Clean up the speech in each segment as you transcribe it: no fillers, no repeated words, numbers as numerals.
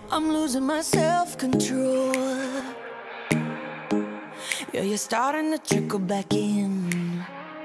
I'm losing my self-control. Yeah, you're starting to trickle back in,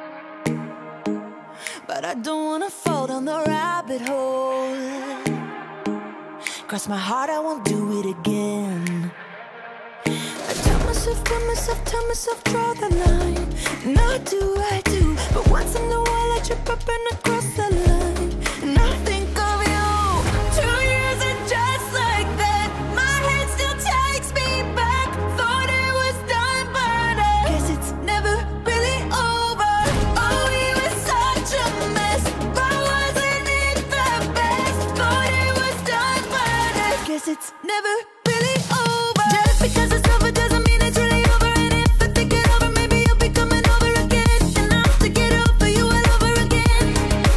but I don't wanna fall down the rabbit hole. Cross my heart, I won't do it again. I tell myself, draw the line. Not do I do, but once in a while I trip up and I cross the line. And I think of you. 2 years and just like that, my head still takes me back. Thought it was done, but I guess it's never really over. Oh, we were such a mess, but wasn't it the best? Thought it was done, but I guess it's never really over. Just because it's over doesn't mean it's really over. And if I think it over, maybe you'll be coming over again. And I'll have to get over you all over again.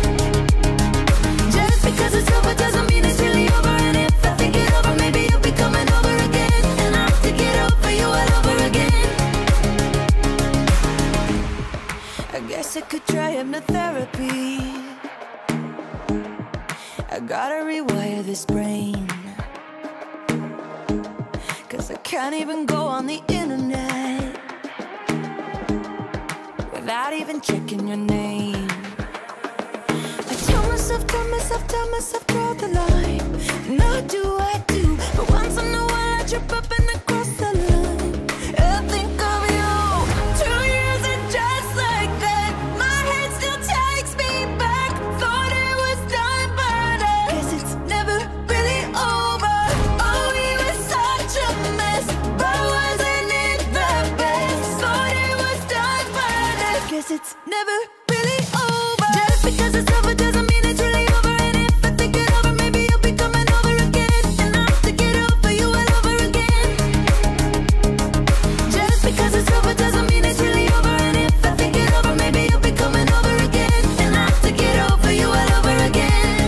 Just because it's over doesn't mean it's really over. And if I think it over, maybe you'll be coming over again. And I'll have to get over you all over again. I guess I could try hypnotherapy. I gotta rewire this brain, 'cause I can't even go on the internet without even checking your name. I tell myself, draw the line. Not do I do, but once in a while I trip up and I cross the line. I think of you. 2 years and just like that, my head still takes me back. Thought it was done, but I guess it's never really over. Oh, we were such a mess, but wasn't it the best? Thought it was done, but I guess it's never really over. Just because it's over doesn't mean it's really over. And if I think it over, maybe you'll be coming over again. And I'll have to get over you all over again. Just because it's over doesn't mean it's really over. And if I think it over, maybe you'll be coming over again. And I'll have to get over you all over again.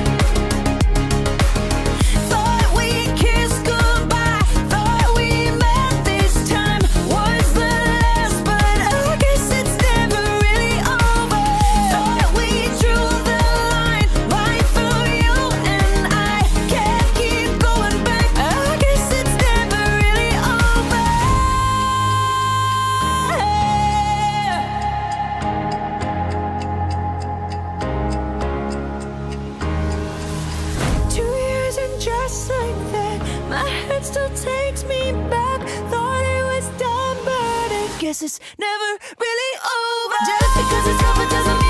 Thought we kissed goodbye, thought we met this time was the last, but I guess it's never really over. Thought we drew the line right through you and I can't keep going back. I guess it's never really over. 2 years and just like that, my head still takes me back. Thought it was done, but I guess it's never really over. Just because it's over doesn't mean